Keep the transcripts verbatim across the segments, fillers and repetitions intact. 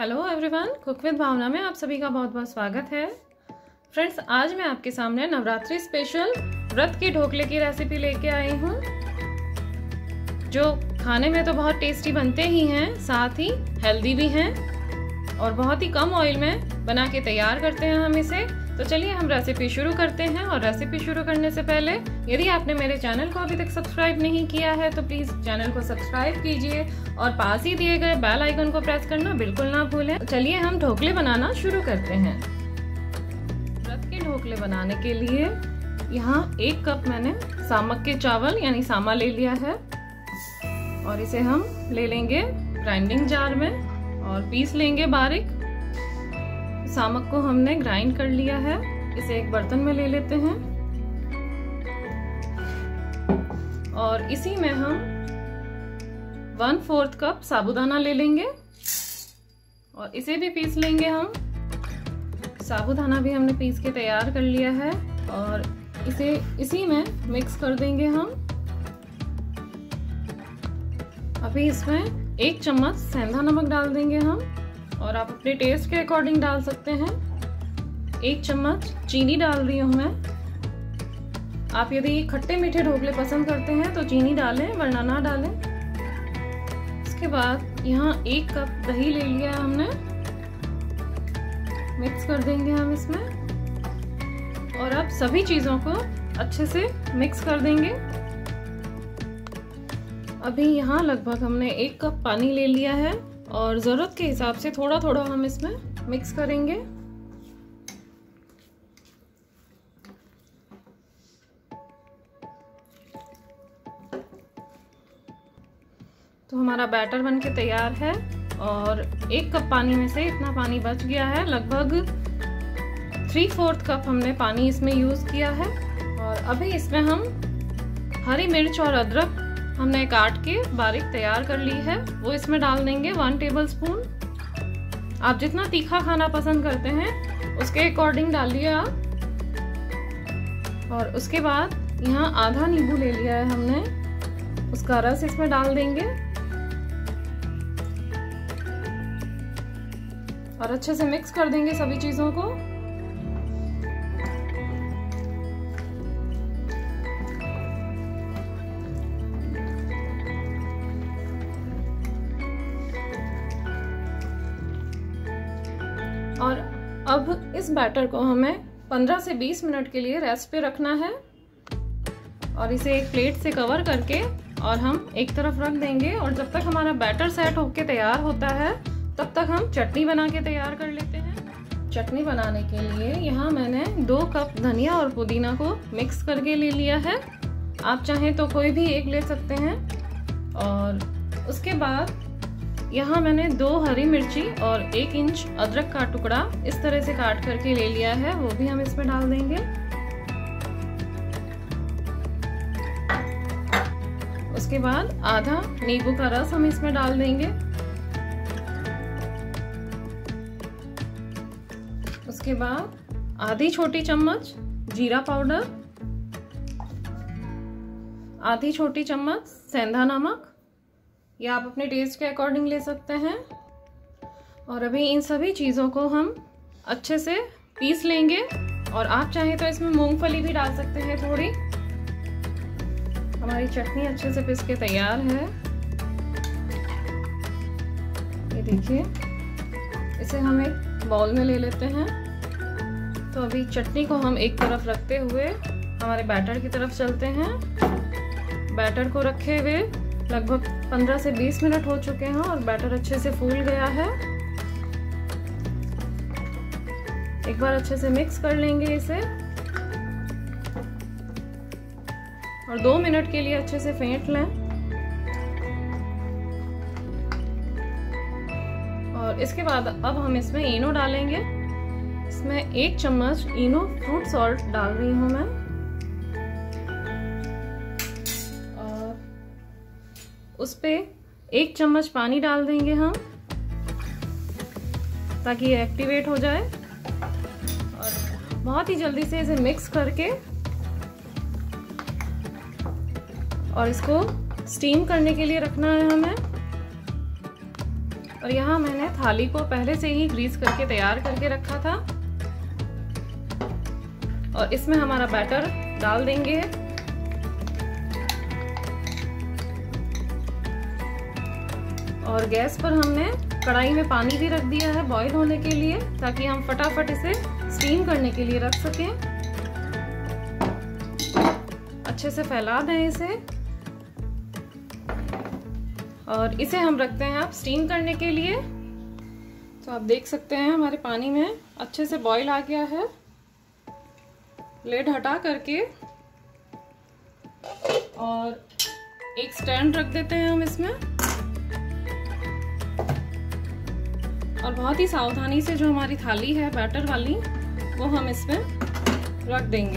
Hello everyone, cook with Bhavna में आप सभी का बहुत बहुत स्वागत है। फ्रेंड्स, आज मैं आपके सामने नवरात्रि स्पेशल व्रत के ढोकले की रेसिपी लेके आई हूँ, जो खाने में तो बहुत टेस्टी बनते ही हैं, साथ ही हेल्दी भी हैं और बहुत ही कम ऑयल में बना के तैयार करते हैं हम इसे। तो चलिए हम रेसिपी शुरू करते हैं। और रेसिपी शुरू करने से पहले यदि आपने मेरे चैनल को अभी तक सब्सक्राइब नहीं किया है तो प्लीज़ चैनल को सब्सक्राइब कीजिए और पास ही दिए गए बेल आइकन को प्रेस करना बिल्कुल ना भूलें। चलिए हम ढोकले बनाना शुरू करते हैं। व्रत के ढोकले बनाने के लिए यहाँ एक कप मैंने सामक के चावल यानी सामा ले लिया है और इसे हम ले लेंगे ग्राइंडिंग जार में और पीस लेंगे बारीक। सामक को हमने ग्राइंड कर लिया है, इसे एक बर्तन में ले लेते हैं और इसी में हम वन फोर्थ कप साबूदाना ले लेंगे और इसे भी पीस लेंगे हम। साबूदाना भी हमने पीस के तैयार कर लिया है और इसे इसी में मिक्स कर देंगे हम। अभी इसमें एक चम्मच सेंधा नमक डाल देंगे हम और आप अपने टेस्ट के अकॉर्डिंग डाल सकते हैं। एक चम्मच चीनी डाल रही हूँ मैं। आप यदि खट्टे मीठे ढोकले पसंद करते हैं तो चीनी डालें, वरना ना डालें। इसके बाद यहाँ एक कप दही ले लिया हमने, मिक्स कर देंगे हम इसमें और अब सभी चीज़ों को अच्छे से मिक्स कर देंगे। अभी यहाँ लगभग हमने एक कप पानी ले लिया है और ज़रूरत के हिसाब से थोड़ा थोड़ा हम इसमें मिक्स करेंगे। तो हमारा बैटर बनके तैयार है और एक कप पानी में से इतना पानी बच गया है। लगभग थ्री फोर्थ कप हमने पानी इसमें यूज़ किया है और अभी इसमें हम हरी मिर्च और अदरक हमने काट के बारीक तैयार कर ली है, वो इसमें डाल देंगे वन टेबलस्पून। आप जितना तीखा खाना पसंद करते हैं उसके अकॉर्डिंग डालिए आप। और उसके बाद यहाँ आधा नींबू ले लिया है हमने, उसका रस इसमें डाल देंगे और अच्छे से मिक्स कर देंगे सभी चीजों को। और अब इस बैटर को हमें पंद्रह से बीस मिनट के लिए रेस्ट पे रखना है और इसे एक प्लेट से कवर करके और हम एक तरफ रख देंगे। और जब तक हमारा बैटर सेट होके तैयार होता है तब तक हम चटनी बना के तैयार कर लेते हैं। चटनी बनाने के लिए यहाँ मैंने दो कप धनिया और पुदीना को मिक्स करके ले लिया है। आप चाहें तो कोई भी एक ले सकते हैं। और उसके बाद यहाँ मैंने दो हरी मिर्ची और एक इंच अदरक का टुकड़ा इस तरह से काट करके ले लिया है, वो भी हम इसमें डाल देंगे। उसके बाद आधा नींबू का रस हम इसमें डाल देंगे। उसके बाद आधी छोटी चम्मच जीरा पाउडर, आधी छोटी चम्मच सेंधा नमक, या आप अपने टेस्ट के अकॉर्डिंग ले सकते हैं। और अभी इन सभी चीज़ों को हम अच्छे से पीस लेंगे और आप चाहें तो इसमें मूंगफली भी डाल सकते हैं थोड़ी। हमारी चटनी अच्छे से पीस के तैयार है, ये देखिए। इसे हम एक बाउल में ले लेते हैं। तो अभी चटनी को हम एक तरफ रखते हुए हमारे बैटर की तरफ चलते हैं। बैटर को रखे हुए लगभग पंद्रह से बीस मिनट हो चुके हैं और बैटर अच्छे से फूल गया है। एक बार अच्छे से मिक्स कर लेंगे इसे और दो मिनट के लिए अच्छे से फेंट लें। और इसके बाद अब हम इसमें इनो डालेंगे। इसमें एक चम्मच इनो फ्रूट सॉल्ट डाल रही हूँ मैं और उस पे एक चम्मच पानी डाल देंगे हम ताकि ये एक्टिवेट हो जाए। और बहुत ही जल्दी से इसे मिक्स करके और इसको स्टीम करने के लिए रखना है हमें। और यहाँ मैंने थाली को पहले से ही ग्रीस करके तैयार करके रखा था और इसमें हमारा बैटर डाल देंगे। और गैस पर हमने कढ़ाई में पानी भी रख दिया है बॉईल होने के लिए, ताकि हम फटाफट इसे स्टीम करने के लिए रख सकें। अच्छे से फैला दें इसे और इसे हम रखते हैं अब स्टीम करने के लिए। तो आप देख सकते हैं हमारे पानी में अच्छे से बॉईल आ गया है। लेड हटा करके और एक स्टैंड रख देते हैं हम इसमें और बहुत ही सावधानी से जो हमारी थाली है बैटर वाली वो हम इसमें रख देंगे।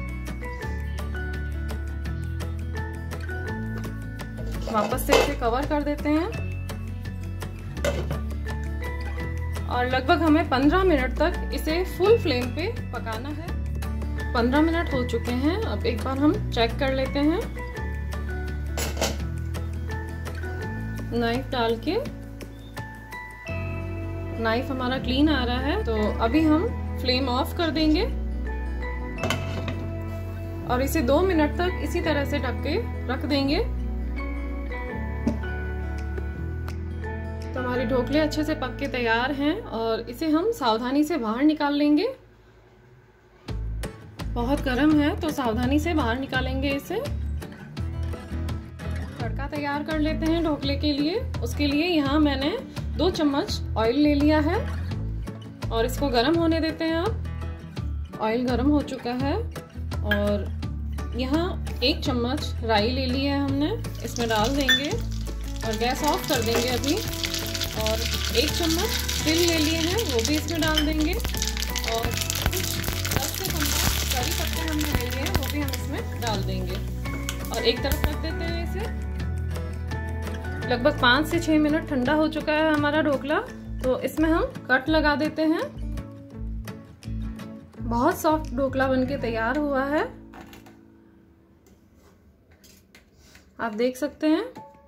वापस से इसे कवर कर देते हैं और लगभग हमें पंद्रह मिनट तक इसे फुल फ्लेम पे पकाना है। पंद्रह मिनट हो चुके हैं। अब एक बार हम चेक कर लेते हैं नाइफ डाल के। नाइफ हमारा क्लीन आ रहा है, तो अभी हम फ्लेम ऑफ कर देंगे और इसे दो मिनट तक इसी तरह से ढक के रख देंगे। तो हमारे ढोकले अच्छे से पक के तैयार हैं और इसे हम सावधानी से बाहर निकाल लेंगे। बहुत गर्म है तो सावधानी से बाहर निकालेंगे इसे। तड़का तैयार कर लेते हैं ढोकले के लिए। उसके लिए यहाँ मैंने दो चम्मच ऑयल ले लिया है और इसको गर्म होने देते हैं। अब ऑयल गर्म हो चुका है और यहाँ एक चम्मच राई ले ली है हमने, इसमें डाल देंगे और गैस ऑफ कर देंगे अभी। और एक चम्मच तिल ले लिए हैं, वो भी इसमें डाल देंगे और कुछ दस से पंद्रह करी पत्ते हमने ले लिए हैं, वो भी हम इसमें डाल देंगे और एक तरफ रख देते हैं इसे। लगभग पाँच से छः मिनट ठंडा हो चुका है हमारा ढोकला, तो इसमें हम कट लगा देते हैं। बहुत सॉफ्ट ढोकला बनके तैयार हुआ है, आप देख सकते हैं।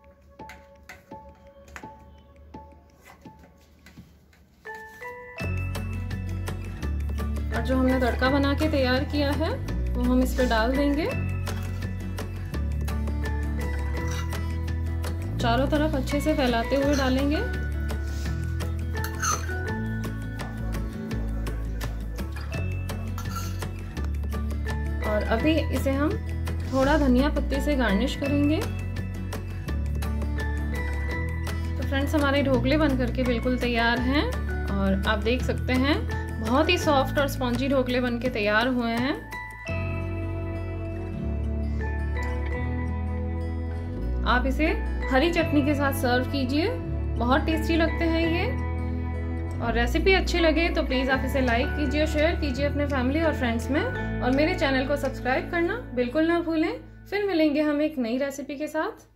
और जो हमने तड़का बना के तैयार किया है वो हम इस पे डाल देंगे। चारों तरफ अच्छे से फैलाते हुए डालेंगे। और अभी इसे हम थोड़ा धनिया पत्ती से गार्निश करेंगे। तो फ्रेंड्स, हमारे ढोकले बन करके बिल्कुल तैयार हैं और आप देख सकते हैं बहुत ही सॉफ्ट और स्पॉन्जी ढोकले बनके तैयार हुए हैं। आप इसे हरी चटनी के साथ सर्व कीजिए, बहुत टेस्टी लगते हैं ये। और रेसिपी अच्छी लगे तो प्लीज़ आप इसे लाइक कीजिए, शेयर कीजिए अपने फैमिली और फ्रेंड्स में और मेरे चैनल को सब्सक्राइब करना बिल्कुल ना भूलें। फिर मिलेंगे हम एक नई रेसिपी के साथ।